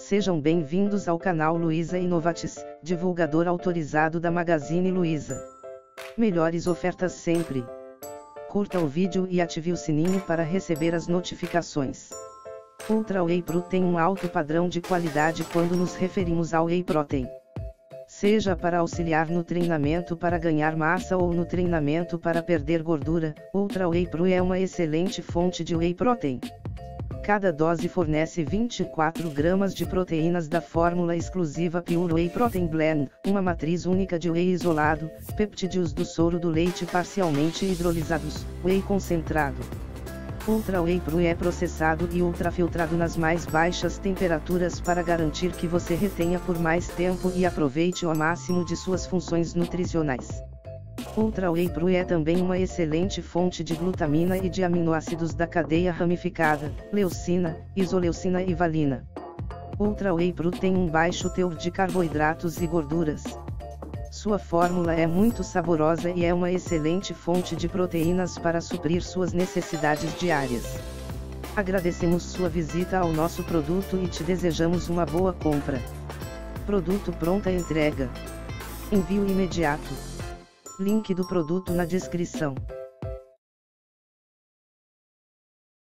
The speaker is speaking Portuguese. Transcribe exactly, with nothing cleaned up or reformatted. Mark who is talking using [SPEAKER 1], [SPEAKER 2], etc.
[SPEAKER 1] Sejam bem-vindos ao canal Luiza Inovatis, divulgador autorizado da Magazine Luiza. Melhores ofertas sempre. Curta o vídeo e ative o sininho para receber as notificações. Ultra Whey Pro tem um alto padrão de qualidade quando nos referimos ao Whey Protein. Seja para auxiliar no treinamento para ganhar massa ou no treinamento para perder gordura, Ultra Whey Pro é uma excelente fonte de Whey Protein. Cada dose fornece vinte e quatro gramas de proteínas da fórmula exclusiva Pure Whey Protein Blend, uma matriz única de whey isolado, peptídeos do soro do leite parcialmente hidrolisados, whey concentrado. Ultra Whey Pro é processado e ultrafiltrado nas mais baixas temperaturas para garantir que você retenha por mais tempo e aproveite ao máximo de suas funções nutricionais. Ultra Whey Pro é também uma excelente fonte de glutamina e de aminoácidos da cadeia ramificada, leucina, isoleucina e valina. Ultra Whey Pro tem um baixo teor de carboidratos e gorduras. Sua fórmula é muito saborosa e é uma excelente fonte de proteínas para suprir suas necessidades diárias. Agradecemos sua visita ao nosso produto e te desejamos uma boa compra. Produto pronta entrega. Envio imediato. Link do produto na descrição.